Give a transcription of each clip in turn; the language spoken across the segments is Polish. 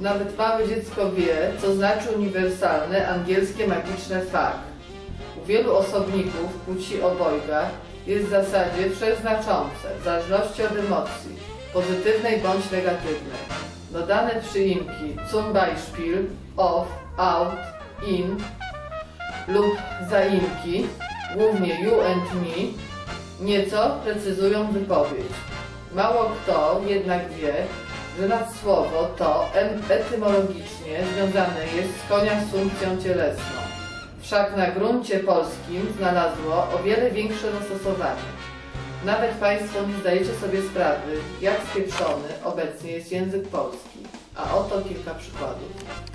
Nawet małe dziecko wie, co znaczy uniwersalne angielskie magiczne fuck. U wielu osobników płci obojga jest w zasadzie wszechznaczące, w zależności od emocji, pozytywnej bądź negatywnej. Dodane przyimki zum Beispiel, off, out, in lub zaimki, głównie you and me, nieco precyzują wypowiedź. Mało kto jednak wie, że nadsłowo to etymologicznie związane jest z konia z funkcją cielesną. Wszak na gruncie polskim znalazło o wiele większe zastosowanie. Nawet Państwo nie zdajecie sobie sprawy, jak spieprzony obecnie jest język polski. A oto kilka przykładów.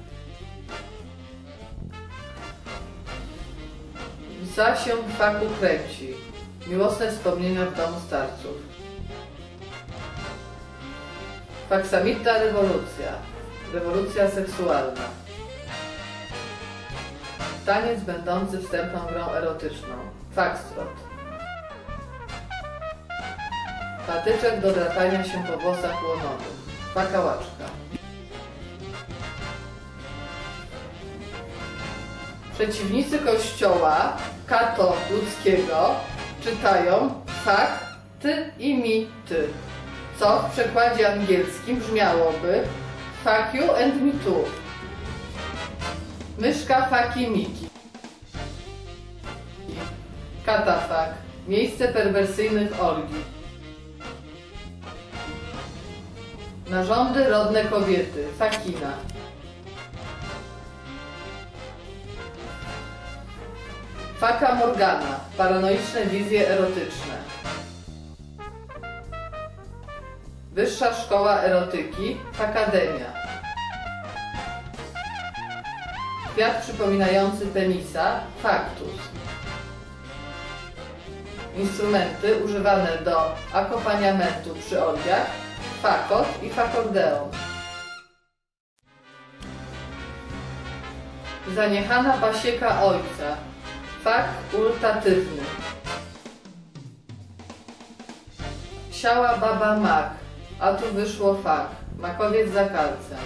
Psa się w faku kręci. Miłosne wspomnienia w domu starców. Faksamitna rewolucja. Rewolucja seksualna. Taniec będący wstępną grą erotyczną. Foxtrot. Patyczek do drapania się po włosach łonowych. Pakałaczka. Przeciwnicy Kościoła katolickiego czytają fak, ty i mi, ty, co w przekładzie angielskim brzmiałoby fuck you and me too. Myszka faki miki. Katafak. Miejsce perwersyjnych orgii. Narządy rodne kobiety. Fakina. Faka Morgana. Paranoiczne wizje erotyczne. Wyższa szkoła erotyki. Fakademia. Kwiat przypominający penisa. Faktus. Instrumenty używane do akompaniamentu przy orgiach. Fakot i fakordeon. Zaniechana pasieka ojca. Fak ultatywny. Siała baba mak, a tu wyszło fak. Makowiec za kalcem.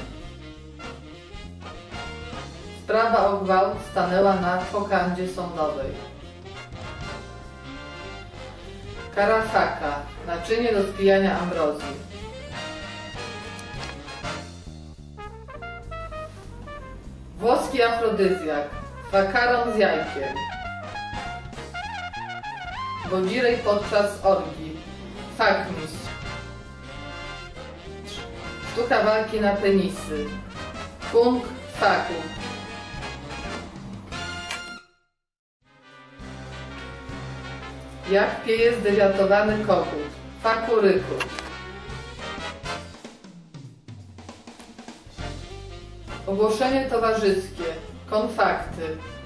Sprawa o gwałt stanęła na wokandzie sądowej. Kara faka. Naczynie do spijania ambrozji. Włoski afrodyzjak. Makaron z jajkiem. Wodzirej podczas orgii. Fakmistrz. Sztuka walki na penisy. Kung faku. Jak pieje zdewiatowany kogut. Fakuryku. Ogłoszenie towarzyskie. Konfakty.